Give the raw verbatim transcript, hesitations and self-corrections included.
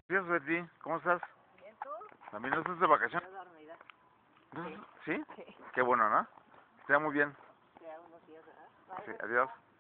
Buenos días, Betty. ¿Cómo estás? Bien, ¿tú? ¿También no estás de vacaciones? Estoy dormida. ¿Sí? Sí. Qué bueno, ¿no? Está muy bien. Ya unos días, ¿verdad? Sí, Bye. adiós.